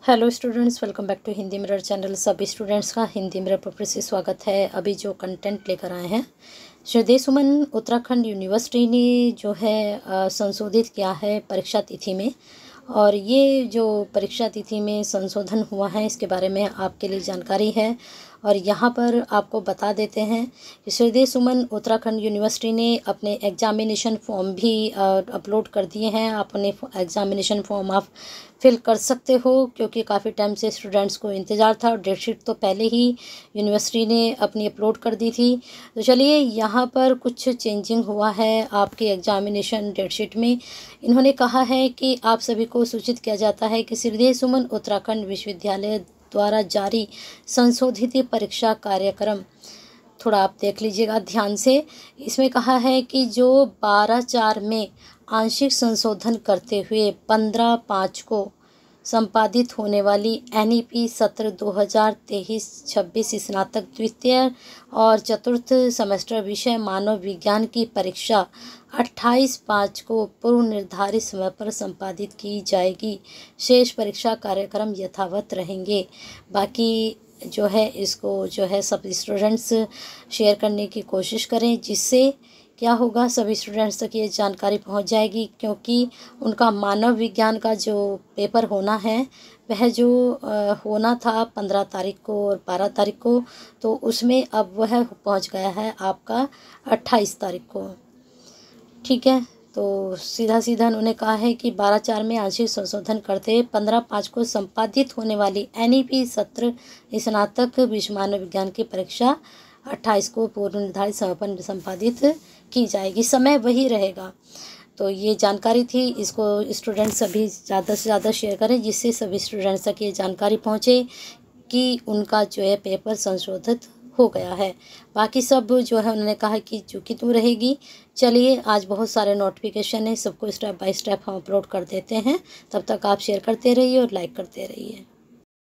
Hello students, welcome back to Hindi mirror channel. सभी students का Hindi mirror पर से स्वागत है। अभी जो कंटेंट लेकर आए हैं, श्रद्धेय सुमन उत्तराखंड यूनिवर्सिटी ने जो है संशोधित किया है परीक्षा तिथि में। और ये जो परीक्षा तिथि में संशोधन हुआ है, इसके बारे में आपके लिए जानकारी है। और यहाँ पर आपको बता देते हैं कि श्रद्धेय सुमन उत्तराखंड यूनिवर्सिटी ने अपने एग्जामिनेशन फॉर्म भी अपलोड कर दिए हैं। आप अपने एग्जामिनेशन फॉर्म आप फिल कर सकते हो, क्योंकि काफ़ी टाइम से स्टूडेंट्स को इंतज़ार था और डेट शीट तो पहले ही यूनिवर्सिटी ने अपनी अपलोड कर दी थी। तो चलिए, यहाँ पर कुछ चेंजिंग हुआ है आपके एग्जामिनेशन डेट शीट में। इन्होंने कहा है कि आप सभी को सूचित किया जाता है कि श्रद्धेय सुमन उत्तराखंड विश्वविद्यालय द्वारा जारी संशोधित परीक्षा कार्यक्रम, थोड़ा आप देख लीजिएगा ध्यान से। इसमें कहा है कि जो 12/4 में आंशिक संशोधन करते हुए 15/5 को संपादित होने वाली NEP सत्र 2023-26 स्नातक द्वितीय और चतुर्थ सेमेस्टर विषय मानव विज्ञान की परीक्षा 28/5 को पूर्व निर्धारित समय पर संपादित की जाएगी। शेष परीक्षा कार्यक्रम यथावत रहेंगे। बाकी जो है इसको जो है सब स्टूडेंट्स शेयर करने की कोशिश करें, जिससे क्या होगा, सभी स्टूडेंट्स तक ये जानकारी पहुंच जाएगी। क्योंकि उनका मानव विज्ञान का जो पेपर होना है, वह जो होना था 15 तारीख को और 12 तारीख को, तो उसमें अब वह पहुंच गया है आपका 28 तारीख को। ठीक है, तो सीधा सीधा उन्होंने कहा है कि 12/4 में आंशिक संशोधन करते 15/5 को संपादित होने वाली NEP सत्र स्नातक विषय मानव विज्ञान की परीक्षा 28 को पूर्व निर्धारित समय पर संपादित की जाएगी। समय वही रहेगा। तो ये जानकारी थी, इसको स्टूडेंट सभी ज़्यादा से ज़्यादा शेयर करें, जिससे सभी स्टूडेंट्स तक ये जानकारी पहुँचे कि उनका जो है पेपर संशोधित हो गया है। बाकी सब जो है उन्होंने कहा कि चूँकि तू रहेगी। चलिए, आज बहुत सारे नोटिफिकेशन है, सबको स्टेप बाय स्टेप हम अपलोड कर देते हैं। तब तक आप शेयर करते रहिए और लाइक करते रहिए।